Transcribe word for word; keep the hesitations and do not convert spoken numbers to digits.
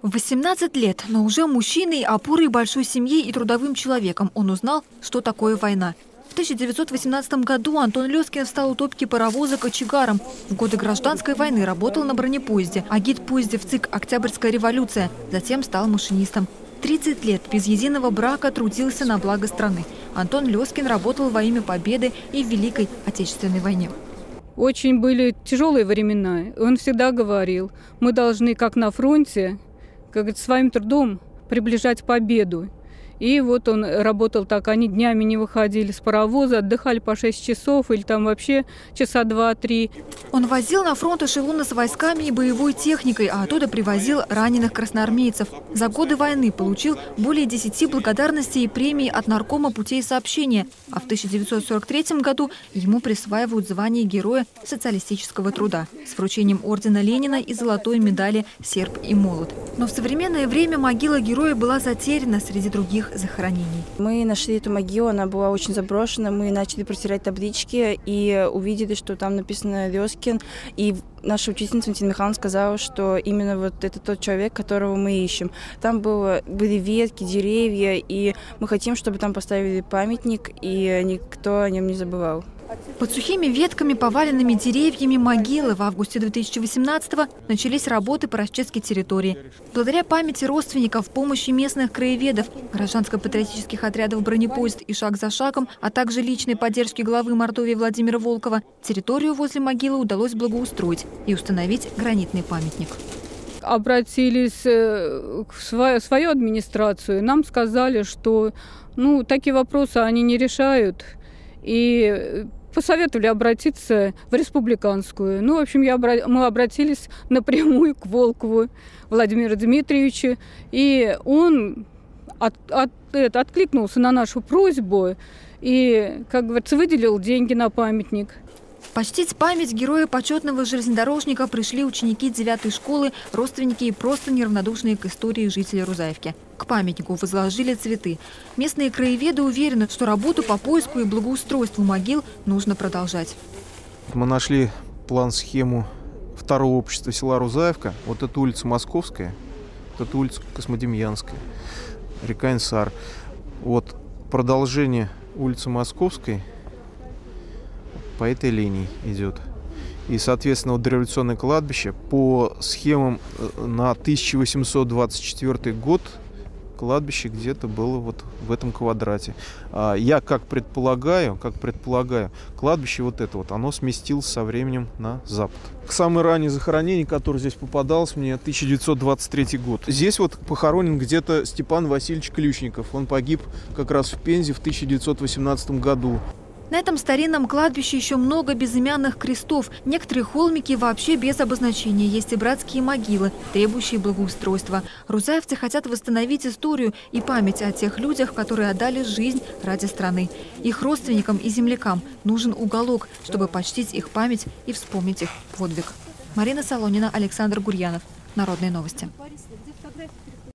В восемнадцать лет, но уже мужчиной, опорой большой семьи и трудовым человеком, он узнал, что такое война. В тысяча девятьсот восемнадцатом году Антон Лёскин стал у топки паровоза кочегаром. В годы гражданской войны работал на бронепоезде, а гид-поезде в ЦИК «Октябрьская революция». Затем стал машинистом. тридцать лет без единого брака трудился на благо страны. Антон Лёскин работал во имя Победы и в Великой Отечественной войне. Очень были тяжелые времена. Он всегда говорил, мы должны, как на фронте, как говорит, своим трудом приближать победу. И вот он работал так, они днями не выходили с паровоза, отдыхали по шесть часов или там вообще часа два-три. Он возил на фронт эшелоны с войсками и боевой техникой, а оттуда привозил раненых красноармейцев. За годы войны получил более десяти благодарностей и премий от Наркома путей сообщения. А в тысяча девятьсот сорок третьем году ему присваивают звание Героя социалистического труда с вручением ордена Ленина и золотой медали «Серп и молот». Но в современное время могила героя была затеряна среди других захоронений. Мы нашли эту могилу, она была очень заброшена. Мы начали протирать таблички и увидели, что там написано «Лёскин». И наша учительница Валентина Михайловна сказала, что именно вот это тот человек, которого мы ищем. Там было, были ветки, деревья, и мы хотим, чтобы там поставили памятник, и никто о нем не забывал. Под сухими ветками, поваленными деревьями могилы в августе две тысячи восемнадцатого начались работы по расчистке территории. Благодаря памяти родственников, помощи местных краеведов, гражданско-патриотических отрядов «Бронепоезд» и «Шаг за шагом», а также личной поддержки главы Мордовии Владимира Волкова, территорию возле могилы удалось благоустроить и установить гранитный памятник. Обратились в свою, свою администрацию, нам сказали, что ну, такие вопросы они не решают. И посоветовали обратиться в республиканскую. Ну, в общем, я, мы обратились напрямую к Волкову Владимиру Дмитриевичу. И он от, от, это, откликнулся на нашу просьбу и, как говорится, выделил деньги на памятник. Почтить память героя почетного железнодорожника пришли ученики девятой школы, родственники и просто неравнодушные к истории жители Рузаевки. К памятнику возложили цветы. Местные краеведы уверены, что работу по поиску и благоустройству могил нужно продолжать. Мы нашли план-схему второго общества села Рузаевка. Вот это улица Московская, вот это улица Космодемьянская, река Инсар. Вот продолжение улицы Московской по этой линии идет. И, соответственно, вот дореволюционное кладбище по схемам на тысяча восемьсот двадцать четвёртый год кладбище где-то было вот в этом квадрате. А я как предполагаю, как предполагаю, кладбище вот это вот, оно сместилось со временем на запад. Самое раннее захоронение, которое здесь попадалось мне, тысяча девятьсот двадцать третий год. Здесь вот похоронен где-то Степан Васильевич Ключников. Он погиб как раз в Пензе в тысяча девятьсот восемнадцатом году. На этом старинном кладбище еще много безымянных крестов. Некоторые холмики вообще без обозначения. Есть и братские могилы, требующие благоустройства. Рузаевцы хотят восстановить историю и память о тех людях, которые отдали жизнь ради страны. Их родственникам и землякам нужен уголок, чтобы почтить их память и вспомнить их подвиг. Марина Солонина, Александр Гурьянов. Народные новости.